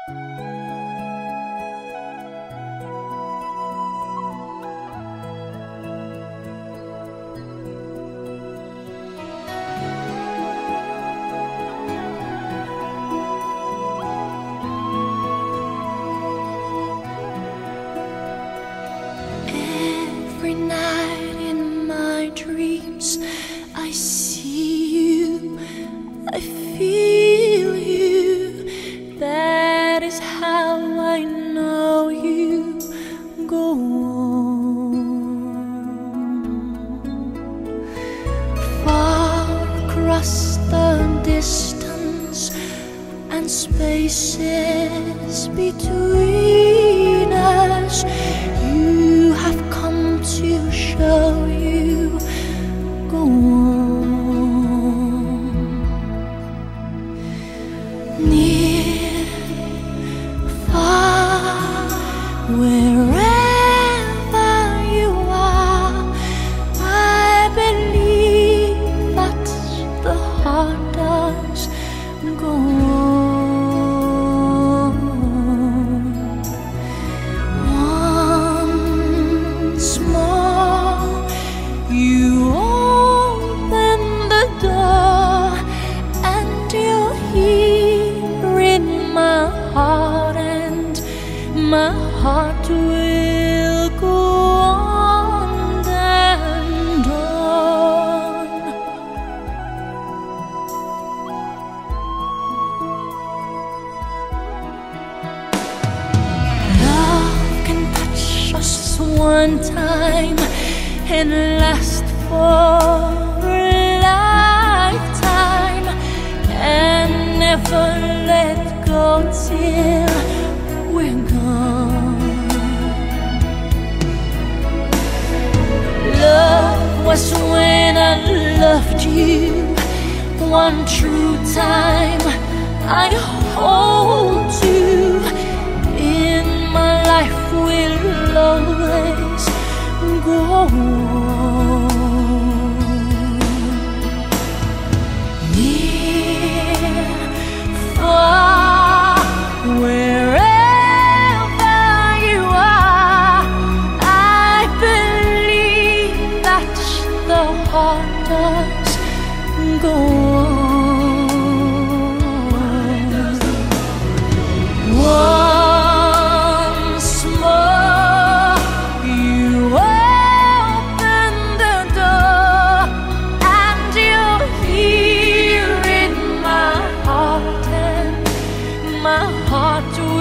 Every night in my dreams I see you, I feel you. That is how I know you. Go on. Far across the distance and spaces between us, you have come to show you. Go on. Near, far, wherever you are, I believe that the heart does. Go on. Once more, you open the door, and you're here in my heart, and my heart will go on and on. Love can touch us one time and last for a lifetime, and never let go till we're gone. Love was when I loved you one true time. I hold you in my life, will always go on. Near, far, wherever you are, I believe that the heart does go on. Once more, you open the door, and you're here in my heart, and my heart